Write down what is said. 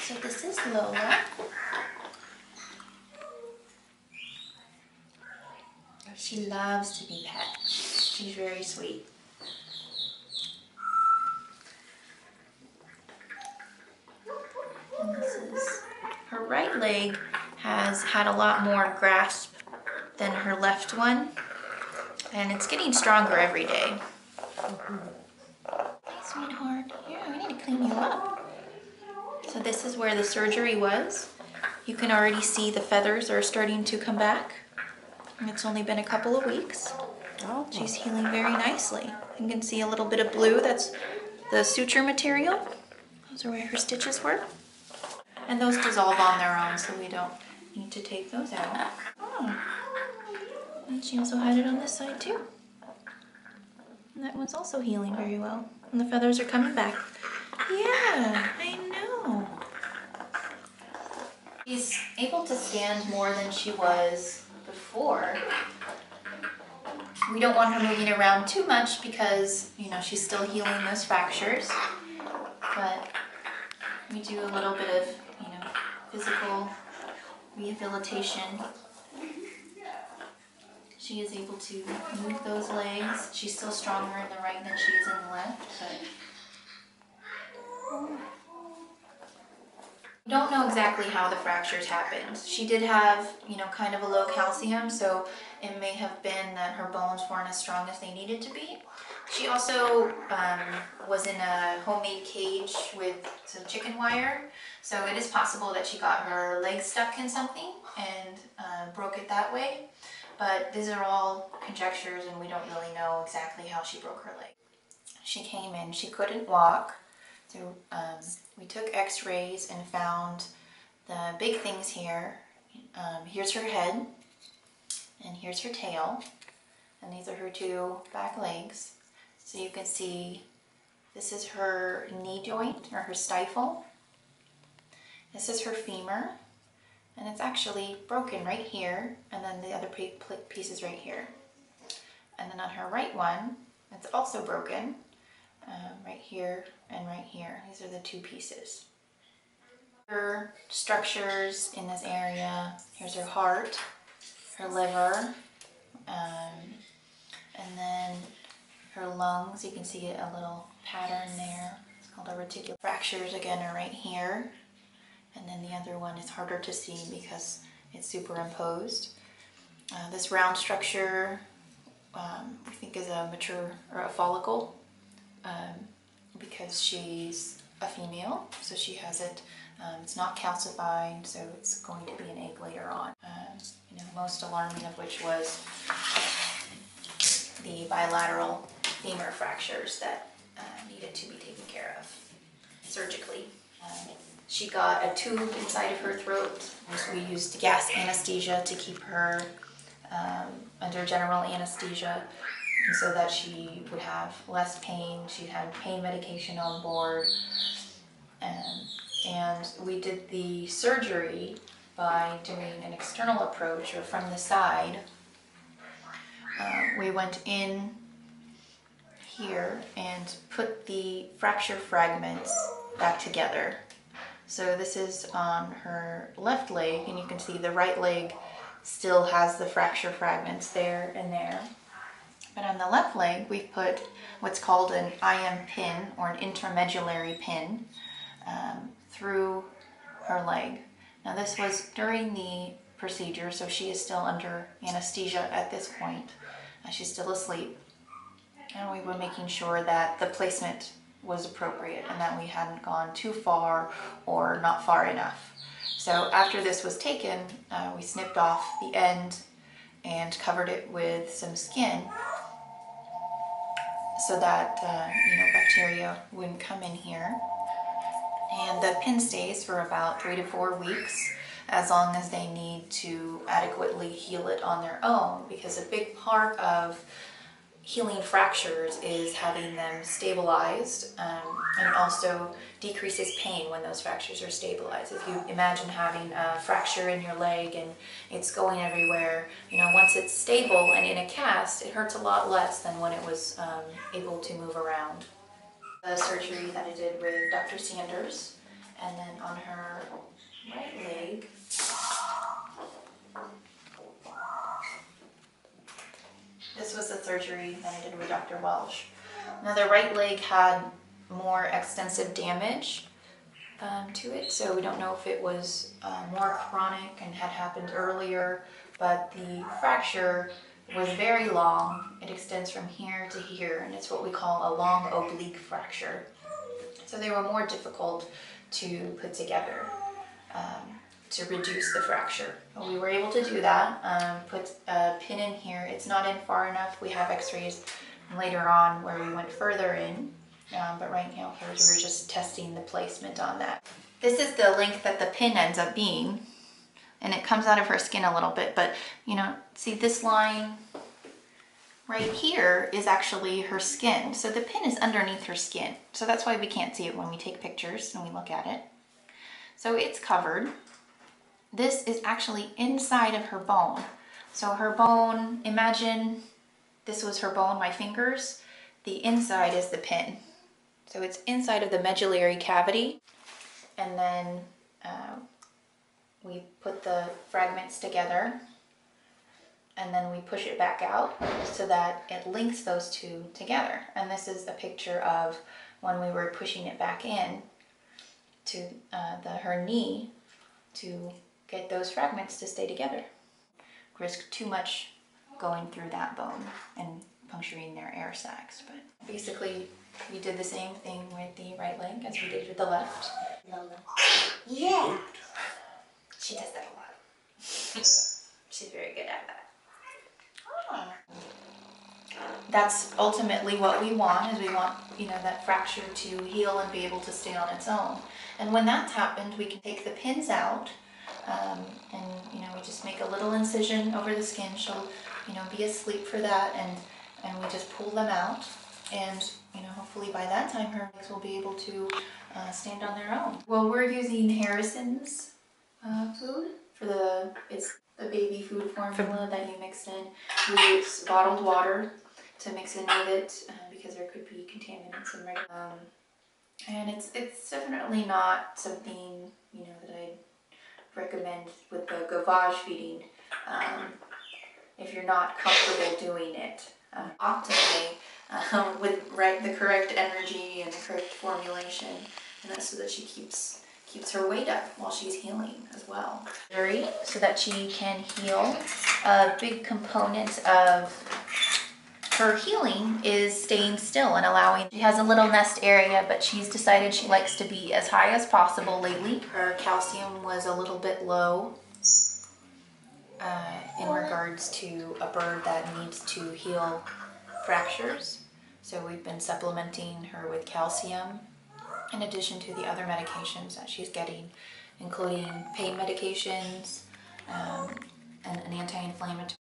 So this is Lola. She loves to be pet. She's very sweet. And this is her right leg has had a lot more grasp than her left one, and it's getting stronger every day. Hey, sweetheart. Yeah, we need to clean you up. So this is where the surgery was. You can already see the feathers are starting to come back. And it's only been a couple of weeks. Oh. She's healing very nicely. You can see a little bit of blue, that's the suture material. Those are where her stitches were. And those dissolve on their own, so we don't need to take those out. Oh. And she also had it on this side too. And that one's also healing very well. And the feathers are coming back. Yeah, I know. She's able to stand more than she was before. We don't want her moving around too much because, you know, she's still healing those fractures. But we do a little bit of, you know, physical rehabilitation. She is able to move those legs. She's still stronger in the right than she is in the left, but we don't know exactly how the fractures happened. She did have, you know, kind of a low calcium, so it may have been that her bones weren't as strong as they needed to be. She also was in a homemade cage with some chicken wire, so it is possible that she got her leg stuck in something and broke it that way. But these are all conjectures and we don't really know exactly how she broke her leg. She came in, she couldn't walk. So we took x-rays and found the big things here. Here's her head and here's her tail. And these are her two back legs. So you can see this is her knee joint or her stifle. This is her femur. And it's actually broken right here, and then the other piece is right here. And then on her right one, it's also broken, right here and right here. These are the two pieces. Her structures in this area, here's her heart, her liver, and then her lungs. You can see a little pattern there. It's called a reticular. Fractures again are right here. And then the other one is harder to see because it's superimposed. This round structure, we think is a mature or a follicle because she's a female, so she has it. It's not calcified, so it's going to be an egg later on. You know, most alarming of which was the bilateral femur fractures that needed to be taken care of surgically. She got a tube inside of her throat. We used gas anesthesia to keep her under general anesthesia so that she would have less pain. She had pain medication on board. And we did the surgery by doing an external approach or from the side. We went in here and put the fracture fragments back together. So this is on her left leg, and you can see the right leg still has the fracture fragments there and there. But on the left leg, we've put what's called an IM pin, or an intermedullary pin, through her leg. Now this was during the procedure, so she is still under anesthesia at this point. She's still asleep. And we were making sure that the placement was appropriate and that we hadn't gone too far or not far enough. So after this was taken, we snipped off the end and covered it with some skin so that you know, bacteria wouldn't come in here. And the pin stays for about 3 to 4 weeks, as long as they need to adequately heal it on their own, because a big part of healing fractures is having them stabilized, and also decreases pain when those fractures are stabilized. If you imagine having a fracture in your leg and it's going everywhere, you know, once it's stable and in a cast, it hurts a lot less than when it was able to move around. The surgery that I did with Dr. Sanders, And then on her right leg, this was the surgery that I did with Dr. Welsh. Now the right leg had more extensive damage to it, so we don't know if it was more chronic and had happened earlier, but the fracture was very long. It extends from here to here, and it's what we call a long oblique fracture. So they were more difficult to put together to reduce the fracture. But we were able to do that, put a pin in here. It's not in far enough. We have x-rays later on where we went further in, but right now here we're just testing the placement on that. This is the length that the pin ends up being, and it comes out of her skin a little bit, but you know, see this line right here is actually her skin. So the pin is underneath her skin. So that's why we can't see it when we take pictures and we look at it. So it's covered. This is actually inside of her bone. So her bone, imagine this was her bone, my fingers. The inside is the pin. So it's inside of the medullary cavity. And then we put the fragments together, and then we push it back out so that it links those two together. And this is a picture of when we were pushing it back in to her knee to get those fragments to stay together. Risk too much going through that bone and puncturing their air sacs. But basically, we did the same thing with the right leg as we did with the left. Lola. Yeah. She does that a lot. She's very good at that. That's ultimately what we want, is we want, you know, that fracture to heal and be able to stay on its own. And when that's happened, we can take the pins out, and, you know, we just make a little incision over the skin. She'll, you know, be asleep for that, and we just pull them out. And, you know, hopefully by that time her legs will be able to stand on their own. Well, we're using Harrison's food for it's the baby food formula that you mix in. We use bottled water to mix in with it because there could be contaminants in it. And it's definitely not something, you know, that I recommend with the gavage feeding if you're not comfortable doing it. Optimally with the correct energy and the correct formulation, and that's so that she keeps her weight up while she's healing as well. So that she can heal. A big component of her healing is staying still and allowing. She has a little nest area, but she's decided she likes to be as high as possible lately. Her calcium was a little bit low in regards to a bird that needs to heal fractures. So we've been supplementing her with calcium in addition to the other medications that she's getting, including pain medications and an anti-inflammatory.